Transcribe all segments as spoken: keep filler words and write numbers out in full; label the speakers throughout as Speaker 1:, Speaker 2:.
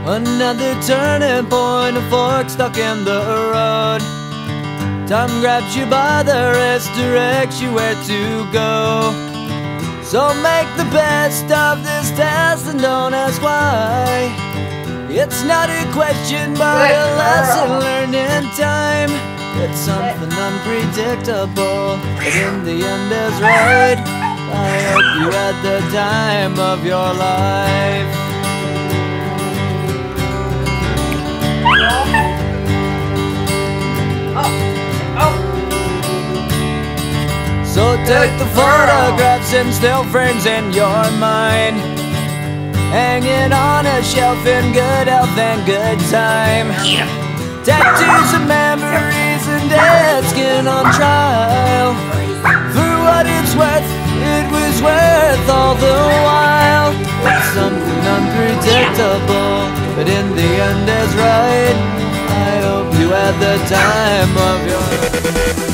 Speaker 1: Another turning point, a fork stuck in the road. Time grabs you by the wrist, directs you where to go. So make the best of this test and don't ask why. It's not a question but a lesson learned in time. It's something unpredictable, but in the end is right. I hope you had the time of your life. So take the photographs and still frames in your mind, hanging on a shelf in good health and good time. Tattoos of memories and dead skin on trial. For what it's worth, it was worth all the while. It's something unpredictable, but in the end is right. I hope you had the time of your life.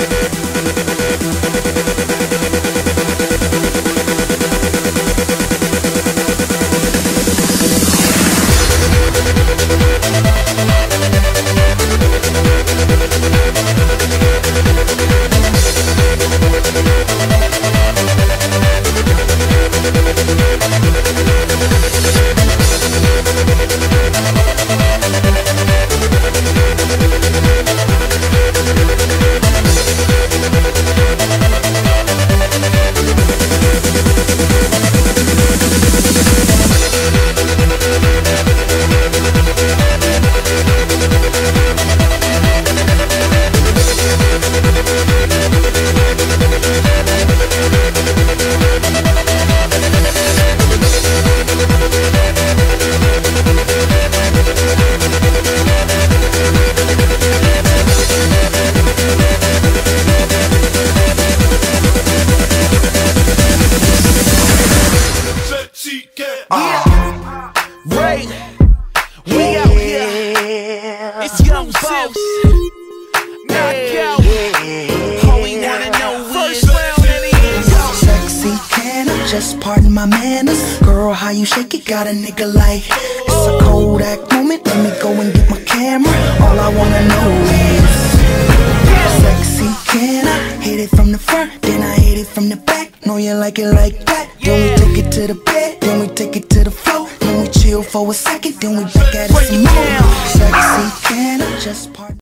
Speaker 2: Right, we out here. It's Young Boss. Knockout. All we wanna know is first round and it is.
Speaker 3: Sexy, can I just pardon my manners? Girl, how you shake it, got a nigga like it's a Kodak moment. Let me go and get my camera. All I wanna know is sexy, can I hit it from the front, then I hit it from the back? Know you like it like that. Then we take it to the bed, then we take it to the floor. Then we chill for a second, then we back at it some more. Sexy, can I just pardon